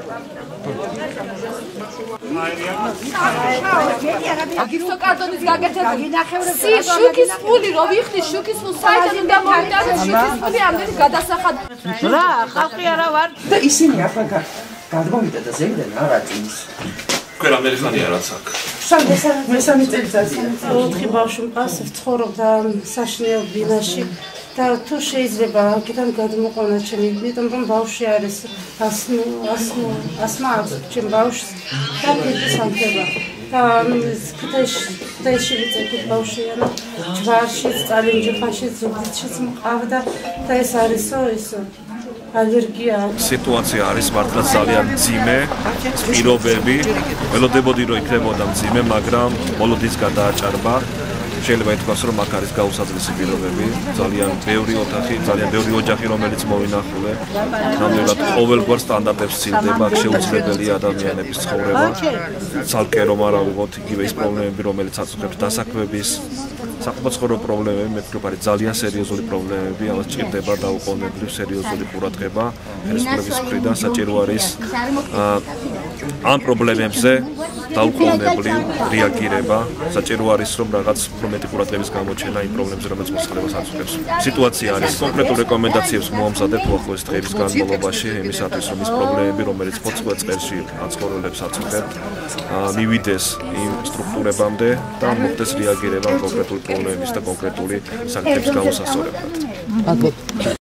აგისო კარტონის გაკეთებული. შუქის ფული რო ვიხდი, შუქის ფულს საერთოდ უნდა მოვიტანოთ, შუქის ფული ამდენი გადასახად. რა, ხალხი არა ვარ. და ისინი ახლა გადმოვიდა და ზეგდენ არა წინის. თქვენ რამდენი ხანია რაც აქ? მესამე წელიწადია. 4 ბავშვი მყავს, ცხოვრობდა საშინელ ბინაში. და თუ შეიძლება აქედან გადმოყვანა ჩემი, იმიტომ რომ ბავშვი არის ასმა აქვს ჩემ ბავშვს და ფიქრის ამხება. და ქუთაისში ვიწევთ ბავშვიანო, ჯვარში, წალენჯიხანში, ზუგდიდშიც მყავდა და ეს არისო ისო ალერგია. სიტუაცია არის მართლა ძალიან მძიმე, პირობები, ველოდებოდი რომ იქნებოდა მძიმე, მაგრამ ბოლოდის გადააჭარბა. შეიძლება ითქვას, რომ აქ არის გაუსაძლისი პირობები, ძალიან ბევრი ოთახი, ძალიან ბევრი ოჯახი, რომელიც მოვინახულე. ნამდვილად ყოველგვარ სტანდარტებს სცილდება, აქ შეუძლებელია ადამიანების ცხოვრება. ცალკე რომ არ ავიღოთ იგივე ის პრობლემები, რომელიც აწუხებს დასაქმების, საყოფაცხოვრებო პრობლემები, მე ვფიქრობ, არის ძალიან სერიოზული პრობლემები, ამას ჭირდება დაუყოვნებლივ სერიოზული ყურადღება ხელისუფლების მხრიდან, საჭირო არის ამ პრობლემებზე დაუყოვნებლივ რეაგირება, საჭირო არის რომ რაღაც მეტი ყურადღების გამოჩენა იმ პრობლემებზე, რომელიც მოსახლეობას აწუხებს. სიტუაცია არის კონკრეტულ რეკომენდაციებს მოამზადებ უახლოეს დღეების განმავლობაში იმისათვის, რომ ის პრობლემები, რომელიც მოწყვეტ წელში მაცხოვრებლებს აწუხებთ, მივიდეს იმ სტრუქტურებამდე და მოხდეს რეაგირება კონკრეტული პრობლემების და კონკრეტული საკითხების გამოსასწორებლად.